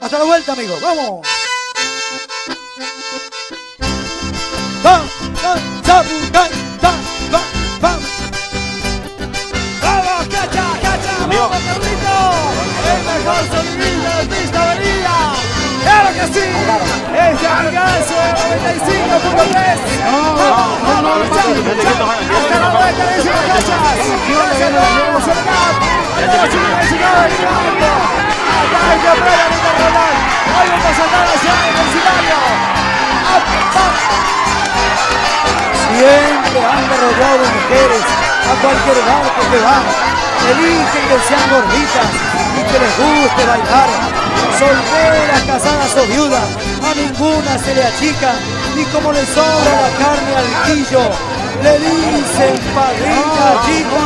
Hasta la vuelta, amigos. ¡Vamos! ¡Vamos! ¡Vamos, cacha! ¡Vamos, Carlito! ¡El mejor sonidista de pista avenida! ¡Claro que sí! ¡Este amigazo de 95.3! ¡Hasta la vuelta, le dicen las cachas! ¡Gracias a todos! ¡Acá hay que aprender a Ronald! ¡Hoy vamos a sacar la ciudad del vecindario! Siempre anda rodeado de mujeres, a cualquier barco que va, eligen que sean gorditas y que les guste bailar. Solteras, casadas o viudas, a ninguna se le achica, y como le sobra la carne al quillo, le dicen padrina chica.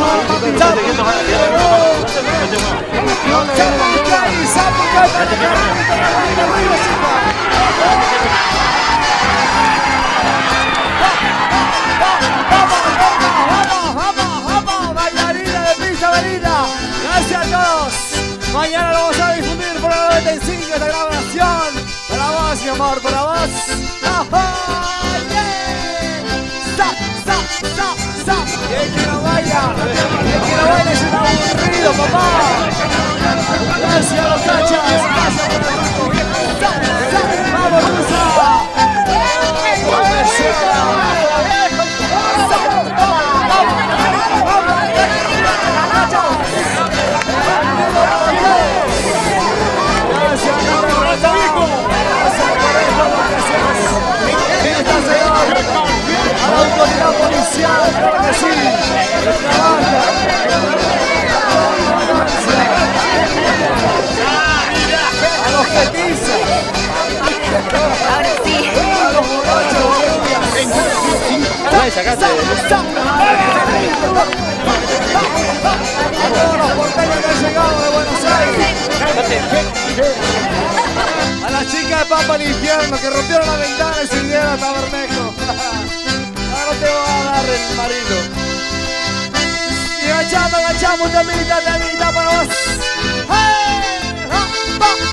Vamos, bailarina de pista avenida. Gracias a todos. Mañana lo vamos a difundir por la 95 esta grabación. Para vos, mi amor, para vos. Y el que no baila es un aburrido, papá. Gracias a los cachas. Vamos, Rusa. Autoridad policial, claro que sí. A los petizos. Ahora sí. A los borrachos. A todos los porteños que han llegado de Buenos Aires. A las chicas de Pampa al Infierno que rompieron la ventana y se vinieron hasta Bermejo. Ahora te voy a dar el marido. Y agachamos, temita para vos. ¡Hey!